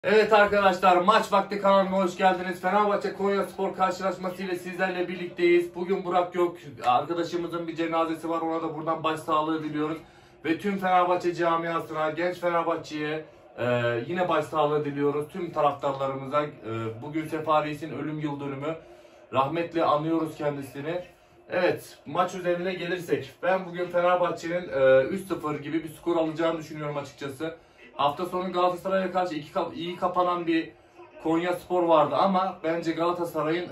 Evet arkadaşlar, maç vakti kanalına hoş geldiniz. Fenerbahçe Konyaspor karşılaşması ile sizlerle birlikteyiz. Bugün Burak yok. Arkadaşımızın bir cenazesi var. Ona da buradan başsağlığı diliyoruz. Ve tüm Fenerbahçe camiasına, genç Fenerbahçe'ye yine başsağlığı diliyoruz. Tüm taraftarlarımıza bugün Sefa Reis'in ölüm yıl dönümü. Rahmetle anıyoruz kendisini. Evet, maç üzerine gelirsek. Ben bugün Fenerbahçe'nin 3-0 gibi bir skor alacağını düşünüyorum açıkçası. Hafta sonu Galatasaray'a karşı iyi kapanan bir Konyaspor vardı ama bence Galatasaray'ın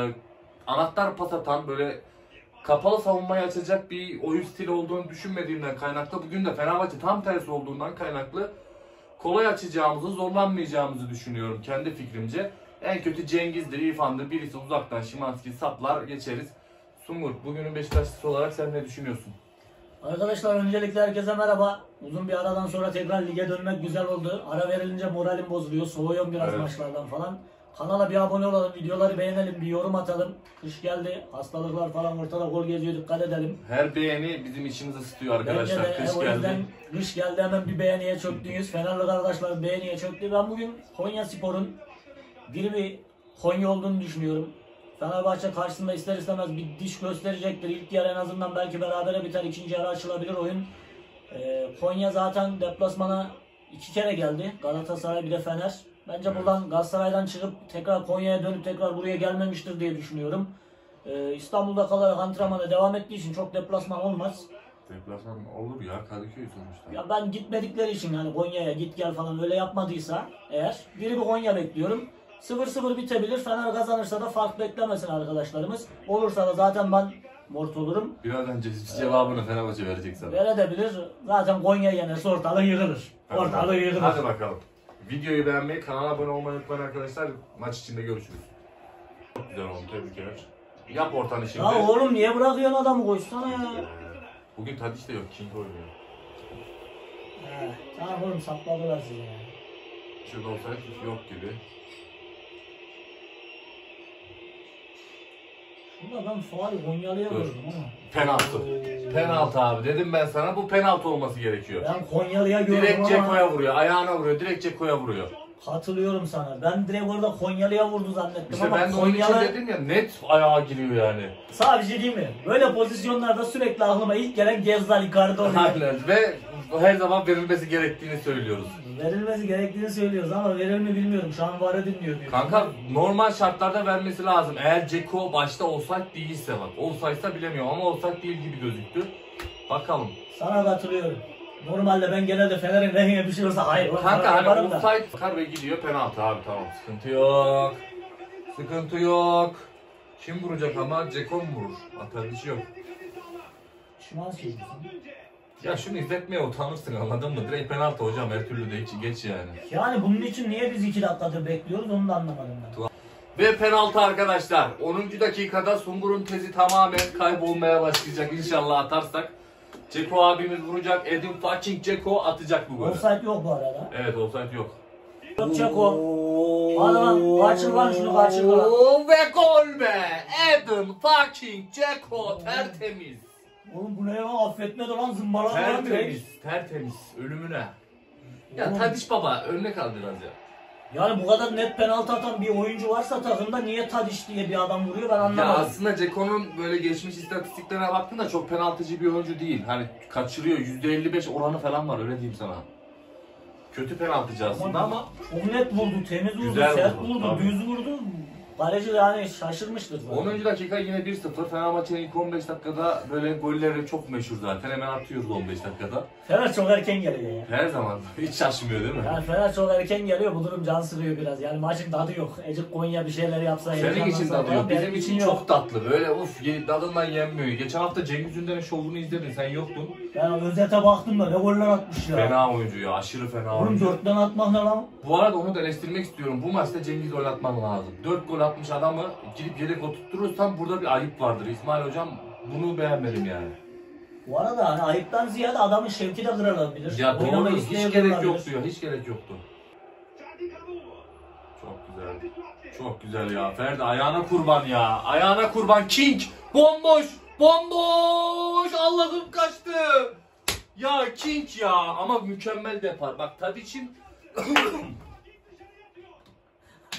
anahtar pas atan, böyle kapalı savunmayı açacak bir oyun stili olduğunu düşünmediğimden kaynaklı, bugün de Fenerbahçe tam tersi olduğundan kaynaklı kolay açacağımızı, zorlanmayacağımızı düşünüyorum kendi fikrimce. En kötü Cengiz'dir, İrfan'dır, birisi uzaktan Szymański saplar geçeriz. Sungur, bugünün Beşiktaşlısı olarak sen ne düşünüyorsun? Arkadaşlar öncelikle herkese merhaba. Uzun bir aradan sonra tekrar lige dönmek güzel oldu. Ara verilince moralim bozuluyor. Soğuyorum biraz maçlardan falan. Kanala bir abone olalım, videoları beğenelim, bir yorum atalım. Kış geldi, hastalıklar falan ortada, gol geziyor, dikkat edelim. Her beğeni bizim içimizi ısıtıyor arkadaşlar. Bence de, kış o yüzden geldi. kış geldi, hemen bir beğeniye çöktünüz. Fenerli kardeşler beğeniye çöktü. Ben bugün Konyaspor'un diri bir Konya olduğunu düşünüyorum. Fenerbahçe karşısında ister istemez bir diş gösterecektir. İlk yarı en azından belki berabere biter. İkinci yarı açılabilir oyun. Konya zaten deplasmana 2 kere geldi. Galatasaray bir de Fener. Bence buradan Galatasaray'dan çıkıp tekrar Konya'ya dönüp tekrar buraya gelmemiştir diye düşünüyorum. İstanbul'da kalarak antrenmana devam ettiği için çok deplasman olmaz. Deplasman olur ya, Kadıköy sonuçta. Ya ben gitmedikleri için, yani Konya'ya git gel falan öyle yapmadıysa eğer, diri bir Konya bekliyorum. 0-0 bitebilir. Fener kazanırsa da fark beklemesin arkadaşlarımız. Olursa da zaten ben mort olurum. Birazdan cevabını Fenerbahçe verecek sana. Verebilir. Zaten Konya yenerse ortalığı yıkılır. Ortalığı yıkılır. Hadi bakalım. Videoyu beğenmeyi, kanala abone olmayı unutmayın arkadaşlar. Maç içinde görüşürüz. Çok güzel oldu, tebrikler. Yap ortanı şimdi. Ya oğlum niye bırakıyorsun adamı, koşsana ya. Bugün Tadiç de yok, King oynuyor. Tamam oğlum, sapladılar sizi ya. Şurada olsaydı yok gibi. Şurada ben faal Konyalı'ya Dur. gördüm ama. Penaltı. Penaltı abi, dedim ben sana, bu penaltı olması gerekiyor. Ben Konyalı'ya gördüm Direkt ama. Ceko'ya vuruyor, ayağına vuruyor, direkt Ceko'ya vuruyor. Katılıyorum sana. Ben direkt orada Konyalı'ya vurdu zannettim İşte ama ben de onun için dedim ya, net ayağa giriyor yani. Sadece değil mi? Böyle pozisyonlarda sürekli aklıma ilk gelen Gezzal Icardi oluyor. Aynen, ve her zaman verilmesi gerektiğini söylüyoruz. Verilmesi gerektiğini söylüyoruz ama verir mi bilmiyorum. Şu an VAR'ı dinliyor diyor. Kanka normal şartlarda vermesi lazım. Eğer Ceko başta offside değilse bak. Offside'sa bilemiyorum ama offside değil gibi gözüktü. Bakalım. Sana katılıyorum. Normalde ben genelde Fener'in lehine bir şey olsa hayır. Kanka hani offside bakar ve gidiyor, penaltı abi, tamam, sıkıntı yok. Sıkıntı yok. Kim vuracak ama, Ceko mu vurur? Atar yok. Szymański misin? Ya şunu izletmeye utanırsın, anladın mı? Direkt penaltı hocam, her türlü de geç yani. Yani bunun için niye biz 2 dakikadır bekliyoruz onu da anlamadım ben. Ve penaltı arkadaşlar. 10. dakikada Sungur'un tezi tamamen kaybolmaya başlayacak inşallah atarsak. Ceko abimiz vuracak. Edin fucking Ceko atacak bu golü. Offside yok bu arada. Evet, offside yok. Yok Ceko. Hadi lan, kaçır lan şunu, kaçır lan. Ve gol be! Edin fucking Ceko, tertemiz. Oğlum bu ne ya, affetmedi lan, zımbaladı lan direkt. Tertemiz. Ölümüne. Ya Tadiç baba örnek al biraz ya. Yani bu kadar net penaltı atan bir oyuncu varsa takımda niye Tadiç diye bir adam vuruyor ben anlamadım. Ya aslında Ceko'nun böyle geçmiş istatistiklerine baktığında çok penaltıcı bir oyuncu değil. Hani kaçırıyor, %55 oranı falan var, öyle diyeyim sana. Kötü penaltıcı aslında ama çok net vurdu, temiz vurdu, güzel sert vurdu, vurdu, tabii. düz vurdu. Kaleci yani şaşırmıştır. 10. dakika yine 1-0. Fenerbahçe'nin ilk 15 dakikada böyle golleri çok meşhur zaten. Hemen atıyoruz 15 dakikada. Fener çok erken geliyor ya. Her zaman hiç şaşmıyor değil mi? Yani Fener çok erken geliyor, bu durum can sıkıyor biraz. Yani maçın tadı yok. Ecik Konya bir şeyler yapsa. Senin için tadı yok. Benim Bizim için çok tatlı. Böyle tadından yenmiyor. Geçen hafta Cengiz Ünder'in şovunu izledin. Sen yoktun. Ben özete baktım da ne goller atmış ya. Fena oyuncu ya. Aşırı fena Oğlum oyuncu. 4'ten atmak ne lan? Bu arada onu da eleştirmek istiyorum. Bu maçta Cengiz oynatman lazım. 4 gol atmış adamı gidip yedek oturtturursan burada bir ayıp vardır. İsmail hocam, bunu beğenmedim yani. Bu arada hani ayıptan ziyade adamın şevki de kırılabilir. Ya doğru, Oynama hiç isteği gerek kırılabilir. yoktu ya. Hiç gerek yoktu. Çok güzel. Çok güzel ya. Ferdi ayağına kurban ya. Ayağına kurban. King. Bomboş. Bomboş. Allah'ım kaçtı. Ya King ya. Ama mükemmel depar. Bak Tadiç'in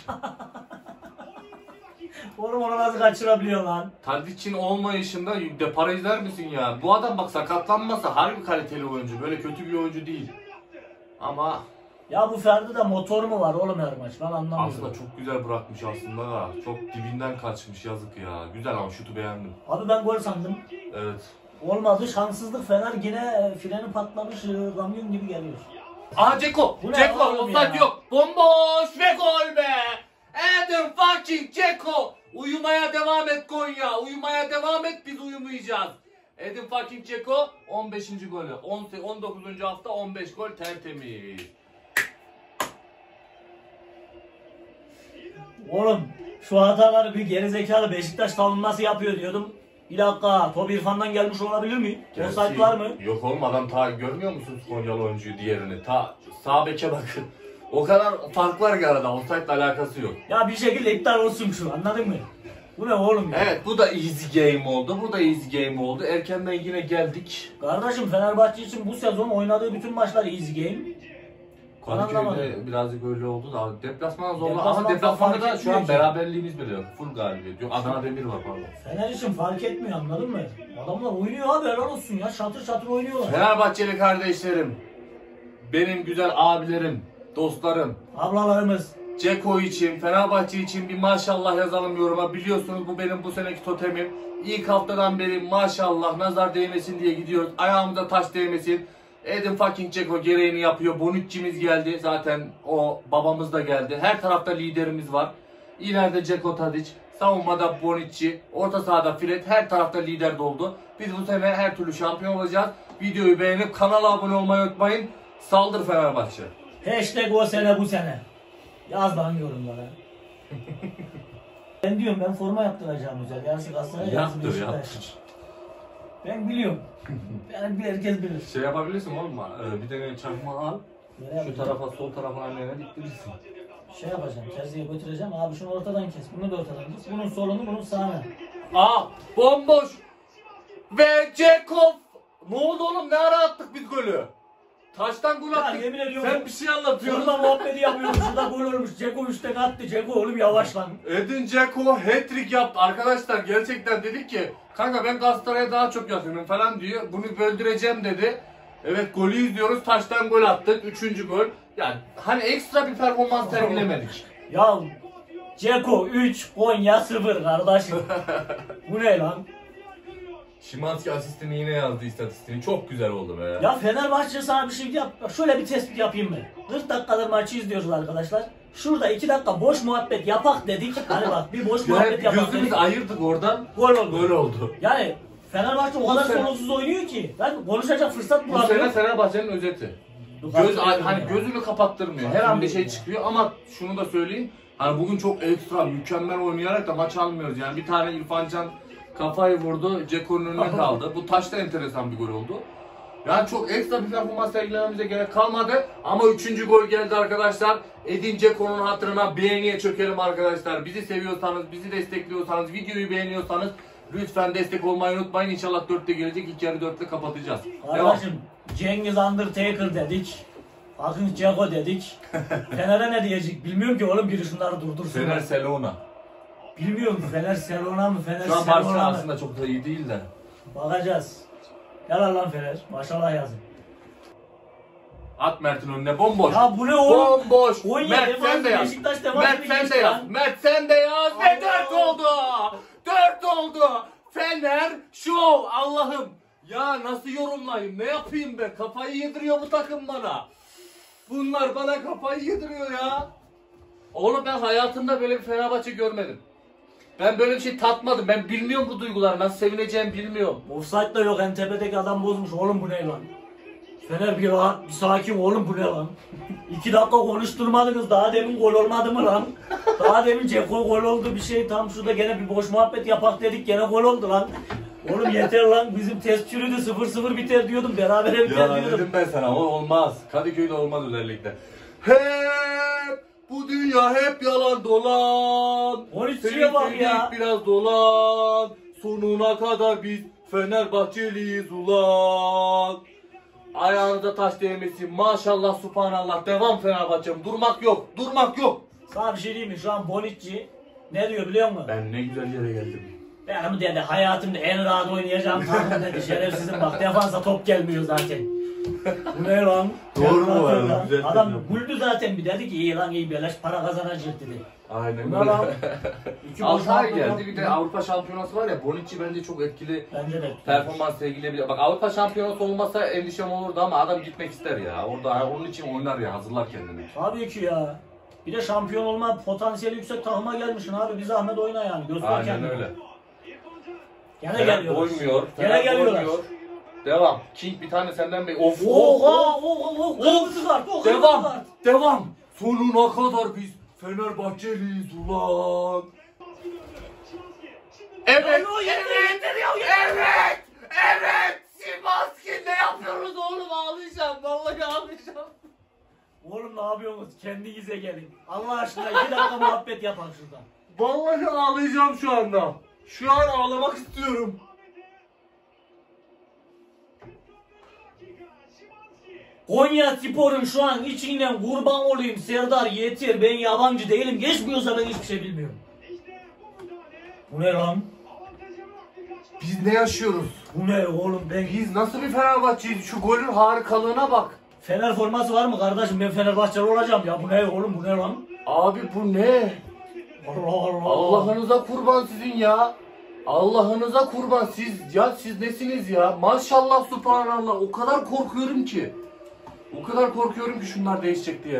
Oğlum onu nasıl kaçırabiliyor lan? Tadic'in olmayışında depar izler misin ya? Bu adam bak sakatlanmasa harbi kaliteli oyuncu. Böyle kötü bir oyuncu değil. Ama Ya bu Ferdi de motor mu var oğlum her maç? Ben anlamıyorum. aslında çok güzel bırakmış aslında da. Çok dibinden kaçmış, yazık ya. Güzel ama şutu beğendim. Abi ben gol sandım. Evet. Olmadı, şanssızlık. Fener yine freni patlamış, kamyon gibi geliyor. Aa Ceko! Bu ne Ceko! oğlum Offside ya? yok! Bomboş ve gol be! Adam fucking Ceko! Uyumaya devam et Konya! Uyumaya devam et, biz uyumayacağız. Adam fucking Ceko 15. golü. 19. hafta 15 gol, tertemiz. Oğlum şu hataları bir gerizekalı Beşiktaş savunması yapıyor diyordum. Bir dakika, top İrfan'dan gelmiş olabilir mi? Offside var mı? Yok oğlum, adam ta görmüyor musunuz Konyalı oyuncuyu, diğerini? Ta sağ beke bakın. O kadar fark var ki arada, offside'la alakası yok. Ya bir şekilde iptal olsun şu, anladın mı? Bu ne oğlum ya? Evet, bu da easy game oldu. Bu da easy game oldu. Erkenden yine geldik. Kardeşim Fenerbahçe için bu sezon oynadığı bütün maçlar easy game. Kadıköy'de birazcık öyle oldu da deplasman zorla, Deplasman ama deplasmanda fark da şu etmiyor an ki. beraberliğimiz bile yok. Full galibiyet. Yok, Adana Demir var pardon. Fener için fark etmiyor, anladın mı? Adamlar oynuyor abi, helal olsun ya, şatır şatır oynuyorlar. Fenerbahçeli kardeşlerim, benim güzel abilerim, dostlarım, Ablalarımız. Ceko için, Fenerbahçe için bir maşallah yazalım yoruma. Biliyorsunuz bu benim bu seneki totemim. İlk haftadan beri maşallah nazar değmesin diye gidiyoruz. Ayağımıza taş değmesin. Adam fucking Ceko gereğini yapıyor. Bonucci'miz geldi. Zaten o babamız da geldi. Her tarafta liderimiz var. İleride Ceko, Tadic. Savunmada Bonucci. Orta sahada Fred. Her tarafta lider doldu. Biz bu sene her türlü şampiyon olacağız. Videoyu beğenip kanala abone olmayı unutmayın. Saldır Fenerbahçe. Hashtag o sene bu sene. Yaz lan yorumlara. Ben diyorum, ben forma yaptıracağım güzel. Yarısı Galatasaray, yarısı Yaptır, Beşiktaş. yaptır. Ben biliyorum. Yani herkes bilir. Şey yapabilirsin oğlum, bir tane çakma al. Nereye Şu yapacağım? tarafa, sol tarafa annene diktirirsin. Şey yapacağım, terziye götüreceğim. Abi şunu ortadan kes, bunu da ortadan kes. Bunun solunu, bunun sağını. Aa, bomboş. Ve Cekov. Ne oldu oğlum, ne ara attık biz golü? Taştan gol Ya attık. yemin ediyorum. Sen bir şey anlatıyorsun. Orada muhabbeti yapıyoruz. Şurada gol olmuş. Ceko 3'te attı. Ceko oğlum yavaş lan. Edin Dzeko hat-trick yaptı. Arkadaşlar gerçekten dedik ki kanka ben Galatasaray'a daha çok yakınım falan diyor. Bunu böldüreceğim dedi. Evet, golü izliyoruz. Taştan gol attık. 3. gol. Yani hani ekstra bir performans sergilemedik. Ya Ceko 3, Konya 0 kardeşim. Bu ne lan? Şimanski asistini yine yazdı, istatistiğini. Çok güzel oldu be. Ya Fenerbahçe sana bir şey yap. Şöyle bir tespit yapayım mı? 40 dakikadır maçı izliyoruz arkadaşlar. Şurada 2 dakika boş muhabbet yapak dedik. Hani bak bir boş muhabbet yapak Gözümüz dedik. ayırdık oradan. Gol oldu. Gol oldu. Yani Fenerbahçe o Bu kadar sene- sorunsuz oynuyor ki. Ben konuşacak fırsat Bu sene bulamıyorum. Fenerbahçe'nin özeti. Hani gözünü kapattırmıyor. Her an bir şey çıkıyor ama şunu da söyleyeyim. Hani bugün çok ekstra mükemmel oynayarak da maç almıyoruz. Yani bir tane İrfan Can kafayı vurdu, Ceko'nun önüne kaldı. Bu taş da enteresan bir gol oldu. Yani çok ekstra bir performans sergilememize gerek kalmadı. Ama 3. gol geldi arkadaşlar. Edin Ceko'nun hatırına beğeniye çökelim arkadaşlar. Bizi seviyorsanız, bizi destekliyorsanız, videoyu beğeniyorsanız lütfen destek olmayı unutmayın. İnşallah 4'te gelecek. İlk yarı 4'te kapatacağız. Devam. Kardeşim Cengiz Undertaker dedik. Akın Ceko dedik. Fener'e ne diyecek bilmiyorum ki oğlum, biri şunları durdursun. Fener Selona. Bilmiyorum, Fener Selona mı, Fener Şu an Barcelona Selona mı? aslında çok da iyi değil de. Bakacağız. Helal lan Fener. Maşallah yazın. At Mert'in önüne, bomboş. Ya bu ne oğlum? Bomboş. Konya Mert defans, sen de yaz. Beşiktaş defans Mert gibi sen de geçti yaz. lan. Mert sen de yaz. Ve Allah. 4 oldu. 4 oldu. Fener şov. Allah'ım. Ya nasıl yorumlayayım? Ne yapayım ben? Kafayı yediriyor bu takım bana. Bunlar bana kafayı yediriyor ya. Oğlum ben hayatımda böyle bir Fenerbahçe görmedim. Ben böyle bir şey tatmadım. Ben bilmiyorum bu duyguları. Nasıl sevineceğimi bilmiyorum. Offside da yok, en tepedeki adam bozmuş. Oğlum bu ne lan? Fener bir rahat, bir sakin, oğlum bu ne lan? 2 dakika konuşturmadınız, daha demin gol olmadı mı lan? Daha demin Ceko gol oldu, bir şey tam şurada gene bir boş muhabbet yapak dedik, gene gol oldu lan. Oğlum yeter lan, bizim test çürüdü, 0-0 biter diyordum, berabere biter Ya diyordum. dedim ben sana, o olmaz. Kadıköy'de olmaz özellikle. Hep bu dünya hep yalan dolan. 13'lüye bak Sevdik ya. biraz dolan. Sonuna kadar biz Fenerbahçeliyiz ulan. Ayağınıza taş değmesin. Maşallah subhanallah. Devam Fenerbahçe'm. Durmak yok. Durmak yok. Sana bir şey diyeyim mi? Şu an Bonucci ne diyor biliyor musun? Ben ne güzel yere geldim. Benim dedi hayatımda en rahat oynayacağım takım dedi. Şerefsizim bak defansa top gelmiyor zaten. Bu ne lan? Doğru mu Lan, var? lan. Güzel Adam takım. güldü zaten bir dedi ki iyi lan iyi beleş para kazanacak dedi. Aynen Buna lan. öyle. İki 6 ay boş geldi. Bir de Avrupa Şampiyonası var ya. Bonucci bence çok etkili Bence de. performans sergileyebilir. Bak Avrupa Şampiyonası olmasa endişem olurdu ama adam gitmek ister ya. Orada onun için oynar ya. Hazırlar kendini. Tabii ki ya. Bir de şampiyon olma potansiyeli yüksek takıma gelmişsin abi. Bir zahmet oyna yani. Göster Aynen kendini. öyle. Gene Fener geliyorlar. doymuyor. Gene Fener geliyorlar. doymuyor. Devam. King bir tane senden bey. Of Oha! Oh! Kırmızı kart! Oh, kırmızı Devam. kart! Devam. Sonuna kadar biz Fenerbahçeliyiz ulan. Evet. Evet. Szymański ne yapıyoruz oğlum? Ağlayacağım. Vallahi ağlayacağım. Oğlum ne yapıyorsunuz? Kendinize gelin. Allah aşkına 2 dakika muhabbet yapın şurada. Vallahi ağlayacağım şu anda. Şu an ağlamak istiyorum. Konya Spor'un şu an içinden kurban olayım Serdar yeter. Ben yabancı değilim. Geçmiyorsa ben hiçbir şey bilmiyorum. Bu ne lan? Biz ne yaşıyoruz? Bu ne oğlum ben... Biz nasıl bir Fenerbahçeyiz? Şu golün harikalığına bak. Fener forması var mı kardeşim? Ben Fenerbahçeli olacağım ya. Bu ne oğlum bu ne lan? Abi bu ne? Allah Allah. Allah'ınıza kurban sizin ya. Allah'ınıza kurban siz nesiniz ya? Maşallah subhanallah o kadar korkuyorum ki. O kadar korkuyorum ki şunlar değişecek diye.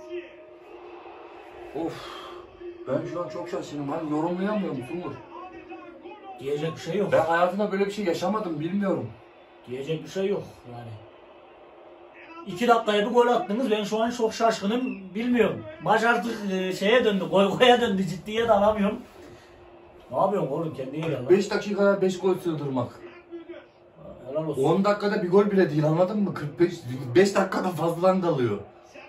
Of. Ben şu an çok şaşırdım. Hani yorumlayamıyorum Sungur. Diyecek bir şey yok. Ben hayatımda böyle bir şey yaşamadım bilmiyorum. Diyecek bir şey yok yani. 2 dakikaya bir gol attınız. Ben şu an çok şaşkınım. Bilmiyorum. Maç artık şeye döndü. Goya döndü. Ciddiye de alamıyorum. Ne yapıyorsun oğlum kendine gel lan. 5 dakikaya 5 gol sığdırmak. Helal olsun. 10 dakikada bir gol bile değil anladın mı? 5 dakikada fazladan kalıyor.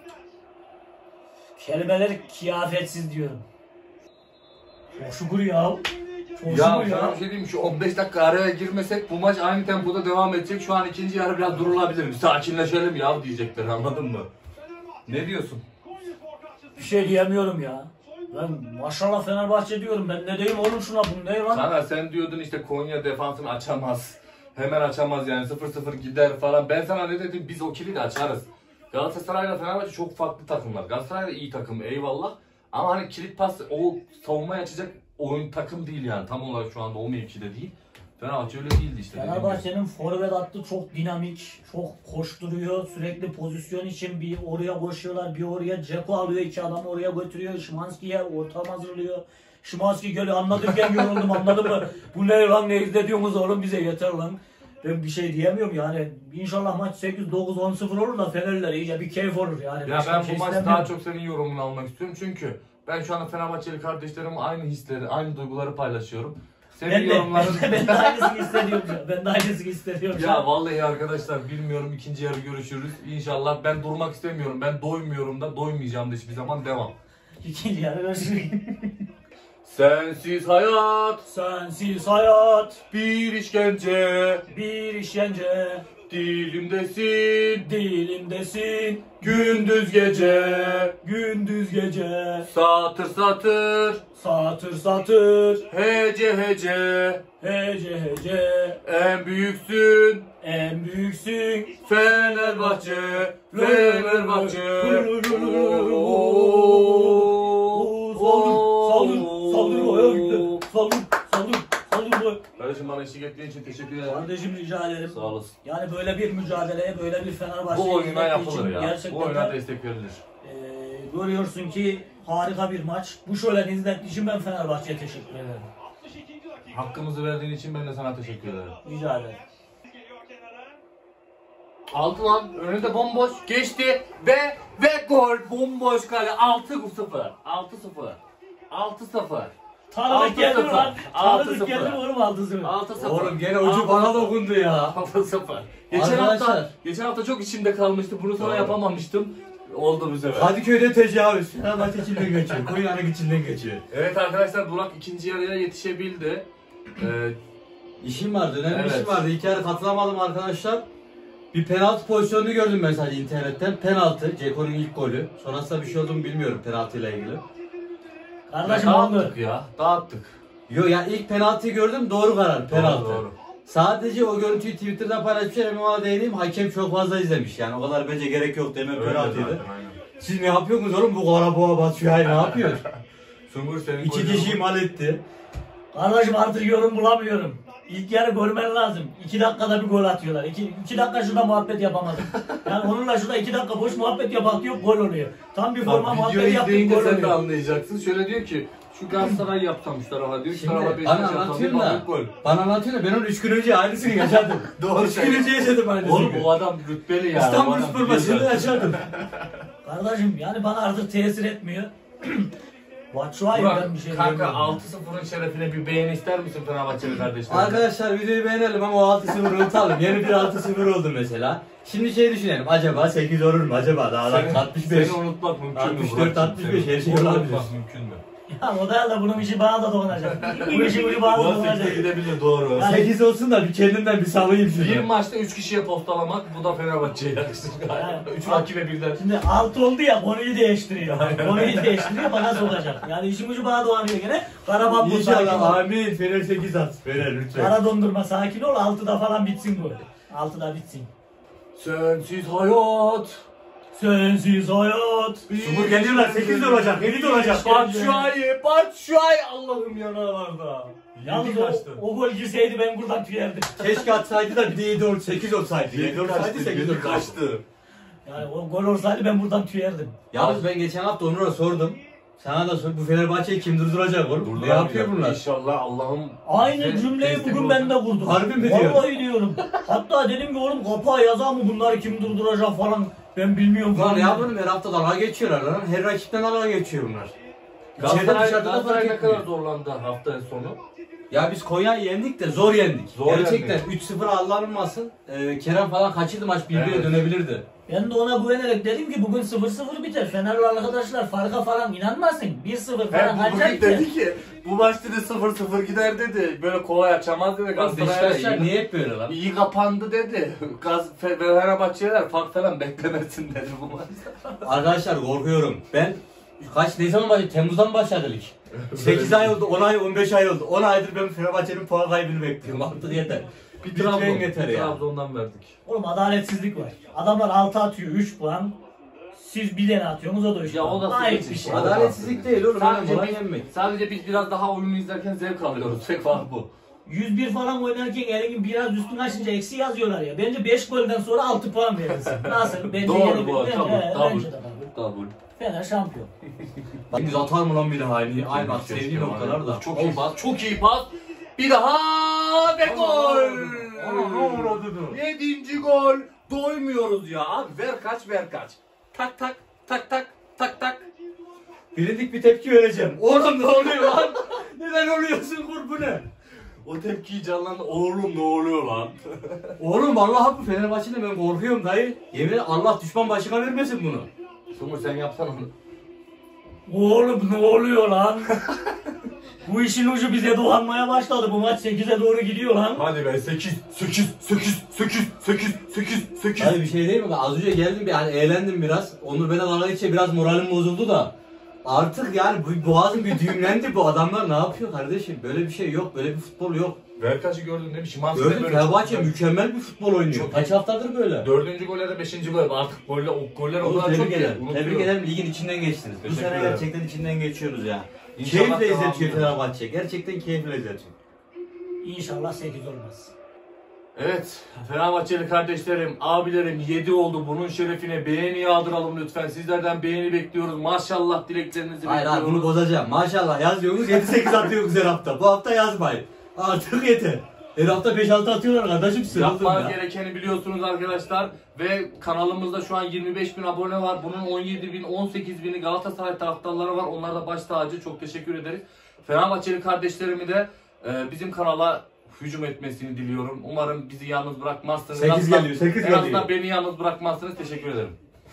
Kelimeler kıyafetsiz diyorum. Çok şükür ya. Çok Ya şükür sana ya. bir şey diyeyim mi? Şu 15 dakika araya girmesek bu maç aynı tempoda devam edecek. Şu an ikinci yarı biraz durulabilir. Bir sakinleşelim ya diyecekler anladın mı? Ne diyorsun? Bir şey diyemiyorum ya. Ben maşallah Fenerbahçe diyorum. Ben ne diyeyim oğlum şuna bu ne lan? Sana sen diyordun işte Konya defansını açamaz. Hemen açamaz yani 0-0 gider falan. Ben sana ne dedim? Biz o kilidi açarız. Galatasaray'la Fenerbahçe çok farklı takımlar. Galatasaray da iyi takım eyvallah. Ama hani kilit pas o savunmayı açacak oyun takım değil yani. Tam olarak şu anda o mevkide değil. Fenerbahçe öyle değildi işte. Fenerbahçe'nin forvet hattı çok dinamik, çok koşturuyor. Sürekli pozisyon için bir oraya koşuyorlar, bir oraya Dzeko alıyor, 2 adam oraya götürüyor. Szymański'ye ortam hazırlıyor. Szymański geliyor anladırken yoruldum anladın mı? Bu ne lan ne izlediyorsunuz oğlum bize yeter lan. Ben bir şey diyemiyorum yani. İnşallah maç 8-9-10-0 olur da Fenerler iyice bir keyif olur yani. Ya Başka ben bir şey bu maç istemiyorum. daha çok senin yorumunu almak istiyorum çünkü ben şu anda Fenerbahçeli kardeşlerimle aynı hisleri, aynı duyguları paylaşıyorum. Senin Ben de, yorumların... ben de aynısını hissediyorum ya. Ben de aynısını hissediyorum. Ya vallahi arkadaşlar bilmiyorum ikinci yarı görüşürüz. İnşallah ben durmak istemiyorum. Ben doymuyorum da doymayacağım da hiçbir zaman devam. İkinci yarı görüşürüz. Sensiz hayat Sensiz hayat bir işkence. bir işkence. Dilimdesin Dilimdesin gündüz gece. gündüz gece. Satır satır Satır satır hece hece. hece hece. En büyüksün En büyüksün. Fenerbahçe. Fenerbahçe. Saldır ayağa gitti. Saldır. Kardeşim bana eşlik ettiğin için teşekkür ederim. Kardeşim rica ederim. Sağ olasın. Yani böyle bir mücadeleye, böyle bir Fenerbahçe Bu oyuna izlettiği yapılır için ya. gerçekten Bu oyuna de, destek verilir. görüyorsun ki harika bir maç. Bu şölen izlettiği için ben Fenerbahçe'ye teşekkür ederim. Hakkımızı verdiğin için ben de sana teşekkür ederim. Rica ederim. Aldı lan. Önünde bomboş. Geçti. Ve gol. Bomboş kale. 6-0. 6-0. Tanıdık geldi mi lan? 6-0. Tanıdık geldi mi oğlum 6-0? 6-0. Oğlum gene ucu bana dokundu ya. 6-0. Arkadaşlar. Geçen hafta çok içimde kalmıştı. Bunu sana yapamamıştım. Oldu bu sefer. Kadıköy'de tecavüz. Fenerbahçe içinden geçiyor. Konya'nın içinden geçiyor. Evet arkadaşlar Burak ikinci yarıya yetişebildi. İşim vardı, önemli Evet. işim vardı. İlk yarı katılamadım arkadaşlar. Bir penaltı pozisyonunu gördüm ben sadece internetten. Penaltı, Ceko'nun ilk golü. Sonrasında bir şey oldu mu bilmiyorum penaltıyla ilgili. Kardeşim Dağıttık ya. Dağıttık. Yo ya ilk penaltıyı gördüm, doğru karar penaltı. Doğru. Sadece o görüntüyü Twitter'da paylaşmışlar, hemen ona değineyim. Hakem çok fazla izlemiş yani, o kadar bence gerek yok demem Öyle penaltıydı. zaten, aynen. Siz ne yapıyorsunuz oğlum, bu Karaboğa Batu ne yapıyor? Sungur senin 2 kişiyi mal etti. Kardeşim artık yorum bulamıyorum. İlk yarı görmen lazım. 2 dakikada bir gol atıyorlar. 2 dakika şurada muhabbet yapamadım. Yani onunla şurada 2 dakika boş muhabbet yapıyor, gol oluyor. Tam bir forma muhabbeti Videoyu yaptık, izleyince gol sen de oluyor. anlayacaksın. Şöyle diyor ki şu Galatasaray yapsam şu tarafa diyor. Şu tarafa Şimdi Beşiktaş bana yapsam anlatıyorsun diyor. da, Gol. bana anlatıyorsun da ben onun 3 gün önce aynısını yaşadım. Doğru 3 gün önce yaşadım aynısını. Oğlum o adam rütbeli ya. İstanbulspor maçında yaşadım. Kardeşim yani bana artık tesir etmiyor. Batshuayi ben bir şey Kanka diyemiyorum. 6-0'ın şerefine bir beğeni ister misin Fenerbahçeli kardeşlerim? Arkadaşlar videoyu beğenelim ama o 6-0'ı unutalım. Yeni bir 6-0 oldu mesela. Şimdi şey düşünelim, acaba 8 olur mu acaba, daha Seni- 65. Seni unutmak mümkün mü? 64, Burak'cığım? 65, her şey Seni olabilir. unutmak mümkün mü? Ya o da bunun işi bana da dokunacak. Bu işi bana da 18'e dokunacak. gidebilir doğru. Yani- 8 olsun da bir kendimden bir salayım şunu. Bir maçta 3 kişiye postalamak bu da Fenerbahçe'ye yakışır galiba. 3 rakibe birden. Şimdi 6 oldu ya, konuyu değiştiriyor. Konuyu değiştiriyor, bana sokacak. Yani işim ucu bana dolanıyor gene. Karabab bu sakin İnşallah, ol. amin. Fener 8 at. Fener lütfen. Kara dondurma sakin ol, 6'da falan bitsin bu. 6'da bitsin. Sensiz hayat. Sensiz hayat. Sumur geliyorlar, 8 olacak, 7 olacak. Batshuayi Allah'ım yanalarda. Yalnız Yedi kaçtı. o gol girseydi ben buradan tüyerdim. Keşke atsaydı da bir de 7 olsaydı, 8 olsaydı. 7 olsaydı 8 olsaydı. kaçtı. Yani o gol olsaydı ben buradan tüyerdim. Yalnız ben geçen hafta Onur'a sordum. Sana da sor, bu Fenerbahçe'yi kim durduracak oğlum? Ne yapıyor bunlar? İnşallah Allah'ım. Aynı cümleyi bugün ben de kurdum. Harbi mi diyor? Vallahi diyorum. Hatta dedim ki oğlum kapağı yazar mı, bunları kim durduracak falan. Ben bilmiyorum Lan falan. ya bunun her hafta dalga geçiyorlar lan. Her rakipten dalga geçiyor bunlar. İçeride Galatasaray dışarıda da fark Galatasaray ne kadar etmiyor. zorlandı hafta sonu? Ya biz Konya'yı yendik de zor yendik. Zor Gerçekten yendik. 3-0 alınmasın. Kerem falan kaçırdı, maç 1-1'e Evet. dönebilirdi. Ben de ona güvenerek dedim ki bugün 0-0 biter. Fenerli arkadaşlar farka falan inanmasın. 1-0 falan Bugün kaçar dedi ki. ki bu maç dedi 0-0 gider dedi. Böyle kolay açamaz dedi Galatasaray'a. Beşiktaşlar niye hep böyle lan? İyi kapandı dedi. Fenerbahçeliler fark falan beklemesin dedi bu maçta. Arkadaşlar korkuyorum. Ben ne zaman başladı? Temmuz'dan başladı lig. 8 ay oldu, 10 ay, 15 ay oldu. 10 aydır ben Fenerbahçe'nin puan kaybını bekliyorum. Artık yeter. Bir Lütfen Trabzon, yeter bir ya. Trabzon'dan verdik. Oğlum adaletsizlik var. Adamlar 6 atıyor 3 puan. Siz bir tane atıyorsunuz, o da 3 Ya o puan. da Ayıp sıkıntı bir şey. işte. Adaletsizlik değil oğlum. Sadece Olay biz, yenmek. sadece biz biraz daha oyunu izlerken zevk alıyoruz. Tek fark bu. 101 falan oynarken elinin biraz üstüne açınca eksi yazıyorlar ya. Bence 5 golden sonra 6 puan verirsin. Nasıl? Bence Doğru gene bu. bence- Kabul. he, Kabul. bence de kabul. Kabul. Fener şampiyon. Biz atar mı lan bir daha aynı? Aynı bak sevdiğim noktalar da. Çok iyi pas, çok iyi pas. Bir daha ve gol. Ana uğradı. 7. gol. Doymuyoruz ya. Abi ver kaç. Tak tak tak tak tak tak. Bilindik bir tepki vereceğim. Oğlum ne oluyor lan? Neden oluyorsun kurbune? O tepkiyi canlandı. Oğlum ne oluyor lan? Oğlum vallahi bu Fenerbahçe'de ben korkuyorum dayı. Yemin ederim Allah düşman başına vermesin bunu. Sumur sen yapsana onu. Oğlum ne oluyor lan? Bu işin ucu bize dolanmaya başladı. Bu maç 8'e doğru gidiyor lan. Hadi be 8. Hadi bir şey değil mi? Az önce geldim bir yani eğlendim biraz. Onur bana dalga geçince biraz moralim bozuldu da. Artık yani bu boğazım bir düğümlendi, bu adamlar ne yapıyor kardeşim? Böyle bir şey yok, böyle bir futbol yok. Verkaç'ı gördün değil mi? Şimanski de Gördük böyle Fenerbahçe çok- mükemmel bir futbol oynuyor. Çok Kaç haftadır böyle? 4. gol ya da 5. gol. Artık goller o Oğlum, kadar çok tebrik ki. ederim. Tebrik unutuyorum. ederim, ligin içinden geçtiniz. Bu Teşekkür sene ederim. gerçekten içinden geçiyoruz ya. İnşallah Keyifle devam izletiyor ediyor. Fenerbahçe. Gerçekten keyifle izletiyor. İnşallah 8 olmaz. Evet, Fenerbahçeli kardeşlerim, abilerim 7 oldu. Bunun şerefine beğeni yağdıralım lütfen. Sizlerden beğeni bekliyoruz. Maşallah dileklerinizi Hayır abi bekliyoruz. bunu bozacağım. Maşallah yazıyorsunuz 7-8 atıyorsunuz her hafta. Bu hafta yazmayın. Artık yeter. Her hafta 5-6 atıyorlar kardeşim, sıkıldım Yapmanız ya. gerekeni biliyorsunuz arkadaşlar. Ve kanalımızda şu an 25.000 abone var. Bunun 17.000, 18.000'i Galatasaray taraftarları var. Onlar da baş tacı. Çok teşekkür ederiz. Fenerbahçeli kardeşlerimi de bizim kanala hücum etmesini diliyorum. Umarım bizi yalnız bırakmazsınız. 8 En azından- geliyor, 8 En azından geliyor. beni yalnız bırakmazsınız. Teşekkür ederim.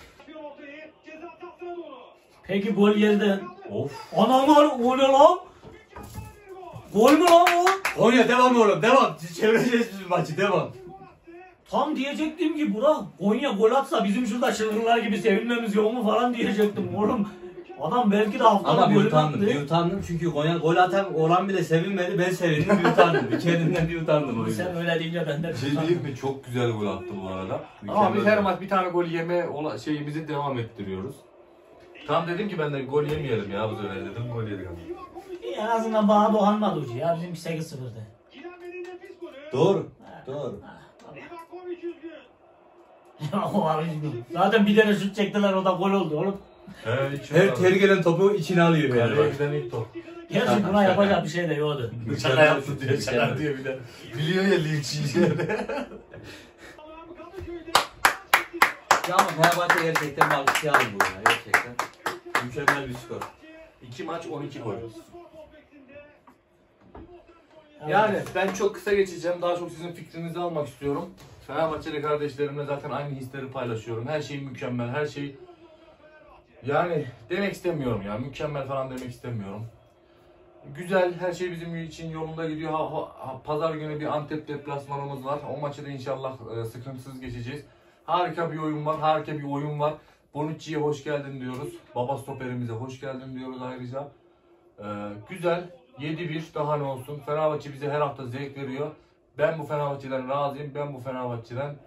Peki gol yerden. Of. Anam var, o ne lan? Gol mü lan o? Konya devam oğlum, devam. Çevireceğiz biz maçı, devam. Tam diyecektim ki Burak, Konya gol atsa bizim şurada çılgınlar gibi sevinmemiz yok mu falan diyecektim oğlum. Adam belki de haftanın Ama bir golü utandım. attı. Bir utandım çünkü gol atan olan bile sevinmedi. Ben sevindim, bir utandım. Bir kendimden bir utandım o yüzden. Sen öyle deyince ben de Bir şey diyeyim mi? Çok güzel gol attı bu arada. Ama Mükemmel biz her gol. maç bir tane gol yeme şeyimizi devam ettiriyoruz. Tam dedim ki ben de gol yemeyelim ya bu sefer dedim. Gol yedik ama. En azından bana dokunmadı ucu ya. Bizim 8-0'dı. Doğru. Doğru. O abi üzgün. Zaten bir tane şut çektiler, o da gol oldu oğlum. Her ter gelen topu içine alıyor yani. Kaleye giden ilk top. Gerçi Şaka, buna şaka. yapacak bir şey de yoktu. Şaka yaptı diyor, şaka diyor bir de. Biliyor ya linç yiyeceğini. Ya ama Fenerbahçe gerçekten bir aldı bu ya. Gerçekten. Mükemmel bir skor. 2 maç 12 gol. Yani ben çok kısa geçeceğim. Daha çok sizin fikrinizi almak istiyorum. Fenerbahçeli kardeşlerimle zaten aynı hisleri paylaşıyorum. Her şey mükemmel, her şey... Yani demek istemiyorum ya. Mükemmel falan demek istemiyorum. Güzel, her şey bizim için yolunda gidiyor. Pazar günü bir Antep deplasmanımız var. O maçı da inşallah sıkıntısız geçeceğiz. Harika bir oyun var, harika bir oyun var. Bonucci'ye hoş geldin diyoruz. Baba stoperimize hoş geldin diyoruz ayrıca. Güzel. 7-1 daha ne olsun. Fenerbahçe bize her hafta zevk veriyor. Ben bu Fenerbahçe'den razıyım. Ben bu Fenerbahçe'den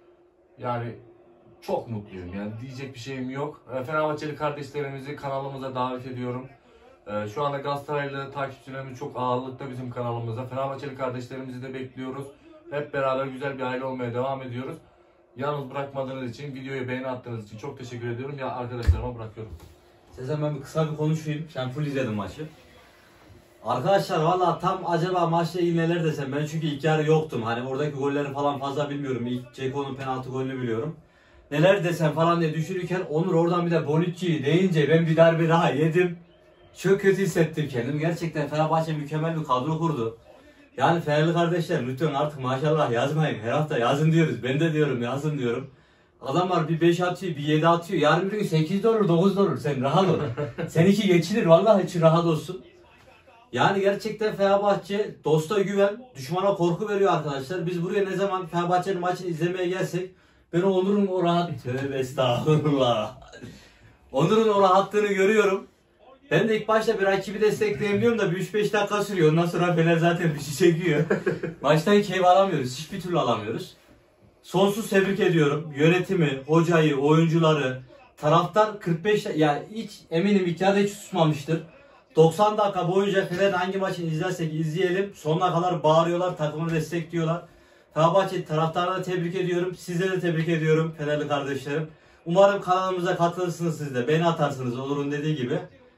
yani çok mutluyum. Yani diyecek bir şeyim yok. Fenerbahçeli kardeşlerimizi kanalımıza davet ediyorum. Şu anda Galatasaraylı takipçilerimiz çok ağırlıkta bizim kanalımıza. Fenerbahçeli kardeşlerimizi de bekliyoruz. Hep beraber güzel bir aile olmaya devam ediyoruz. Yalnız bırakmadığınız için, videoya beğeni attığınız için çok teşekkür ediyorum. Ya arkadaşlarıma bırakıyorum. Sezen ben kısa bir konuşayım. Sen full izledin maçı. Arkadaşlar valla tam acaba maçla ilgili neler desem, ben çünkü ilk yarı yoktum. Hani oradaki golleri falan fazla bilmiyorum. İlk Ceko'nun penaltı golünü biliyorum. Neler desem falan diye düşünürken Onur oradan bir de Bonucci'yi deyince ben bir darbe daha yedim. Çok kötü hissettim kendimi. Gerçekten Fenerbahçe mükemmel bir kadro kurdu. Yani Fenerli kardeşler lütfen artık maşallah yazmayın. Her hafta yazın diyoruz. Ben de diyorum yazın diyorum. Adamlar bir 5 atıyor, bir 7 atıyor. Yarın bir gün 8 de olur, 9 da olur. Sen rahat ol. Seninki geçilir. Vallahi için rahat olsun. Yani gerçekten Fenerbahçe dosta güven, düşmana korku veriyor arkadaşlar. Biz buraya ne zaman Fenerbahçe'nin maçını izlemeye gelsek ben Onur'un o rahat... Tövbe estağfurullah. Onur'un o rahatlığını görüyorum. Ben de ilk başta bir rakibi destekleyebiliyorum da bir 3-5 dakika sürüyor. Ondan sonra Fener zaten bir şey çekiyor. Maçtan keyif alamıyoruz. Hiçbir türlü alamıyoruz. Sonsuz tebrik ediyorum. Yönetimi, hocayı, oyuncuları, taraftar 45 yani hiç eminim hikayede hiç susmamıştır. 90 dakika boyunca Fener'in hangi maçını izlersek izleyelim. Sonuna kadar bağırıyorlar, takımını destekliyorlar. Fenerbahçe taraftarını tebrik ediyorum. Sizleri de tebrik ediyorum Fenerli kardeşlerim. Umarım kanalımıza katılırsınız siz de. Beni atarsınız Onur'un dediği gibi.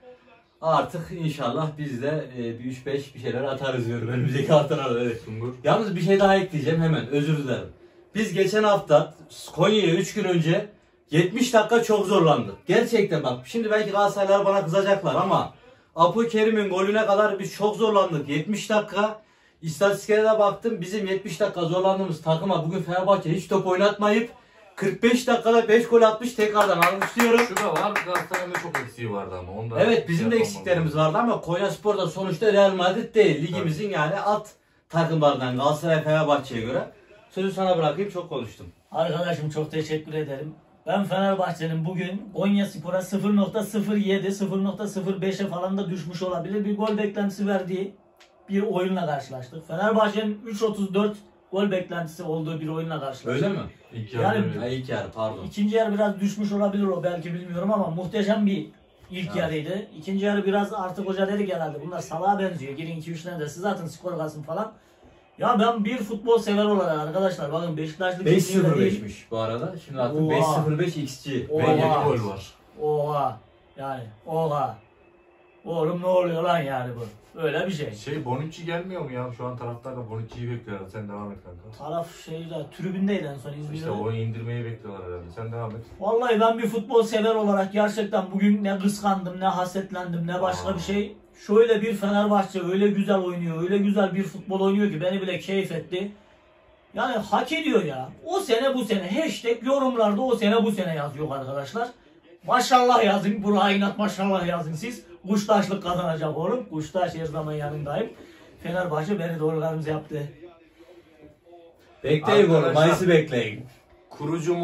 Artık inşallah biz de bir 3-5 bir şeyler atarız diyorum. Önümüzdeki haftalarda evet. Yalnız bir şey daha ekleyeceğim hemen, özür dilerim. Biz geçen hafta Konya'ya 3 gün önce 70 dakika çok zorlandık. Gerçekten bak şimdi belki Galatasaraylılar bana kızacaklar ama Apo Kerim'in golüne kadar biz çok zorlandık. 70 dakika istatistiklere de baktım. Bizim 70 dakika zorlandığımız takıma bugün Fenerbahçe hiç top oynatmayıp 45 dakikada 5 gol atmış, tekrardan alkışlıyorum. Şu da var, Galatasaray'ın da çok eksiği vardı ama. Onda Evet bizim de eksiklerimiz vardı ama Konyaspor da sonuçta Real Madrid değil. Ligimizin yani alt takımlardan Galatasaray Fenerbahçe'ye göre. Sözü sana bırakayım, çok konuştum. Arkadaşım çok teşekkür ederim. Ben Fenerbahçe'nin bugün Konyaspor'a 0.07, 0.05'e falan da düşmüş olabilir bir gol beklentisi verdiği bir oyunla karşılaştık. Fenerbahçe'nin 3.34 gol beklentisi olduğu bir oyunla karşılaştık. Öyle mi? İlk Yani- yarı Ha, ilk yarı pardon. İkinci yarı biraz düşmüş olabilir o, belki bilmiyorum ama muhteşem bir ilk yarıydı. İkinci yarı biraz artık hoca dedi ki herhalde bunlar salağa benziyor. Girin 2-3 de siz atın skor kalsın falan. Ya ben bir futbol sever olarak arkadaşlar bakın Beşiktaşlı kimliğimle değil. 5-0-5'miş bu arada. Şimdi attım Oha. 5-0-5 XG. Oha. ve 7 gol var. Oha yani oha. Oğlum ne oluyor lan yani bu? Öyle bir şey. Bonucci gelmiyor mu ya? Şu an taraftar da Bonucci'yi bekliyorlar. Sen devam et kanka. Taraf şeyde tribündeydi en son İzmir'de. İşte o indirmeyi bekliyorlar herhalde. Sen devam et. Vallahi ben bir futbol sever olarak gerçekten bugün ne kıskandım, ne hasetlendim, ne başka bir şey. Şöyle bir Fenerbahçe öyle güzel oynuyor, öyle güzel bir futbol oynuyor ki beni bile keyif etti. Yani hak ediyor ya. O sene bu sene hashtag yorumlarda o sene bu sene yazıyor arkadaşlar. Maşallah yazın, Burak'a inat maşallah yazın siz. Kuştaşlık kazanacak oğlum. Kuştaş her zaman yanındayım. Fenerbahçe beni doğrularımız yaptı. Bekleyin oğlum, Arkadaşlar- Mayıs'ı bekleyin. Kurucumuz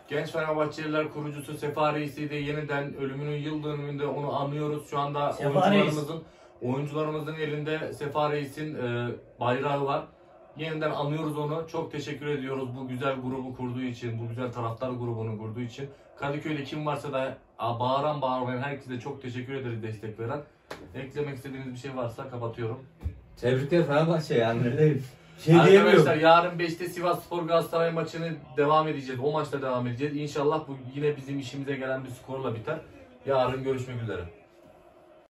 Genç Fenerbahçeliler kurucusu Sefa Reis'i de yeniden ölümünün yıl dönümünde onu anıyoruz. Şu anda Sefa Reis. oyuncularımızın elinde Sefa Reis'in bayrağı var. Yeniden anıyoruz onu. Çok teşekkür ediyoruz bu güzel grubu kurduğu için, bu güzel taraftar grubunu kurduğu için. Kadıköy'de kim varsa da bağıran bağırmayan herkese çok teşekkür ederiz destek veren. Eklemek istediğiniz bir şey varsa kapatıyorum. Tebrikler Fenerbahçe yani ne diyeyim. Şey diyemiyorum. Arkadaşlar yarın 5'te Sivasspor Galatasaray maçını devam edeceğiz. O maçta devam edeceğiz. İnşallah bu yine bizim işimize gelen bir skorla biter. Yarın görüşmek üzere.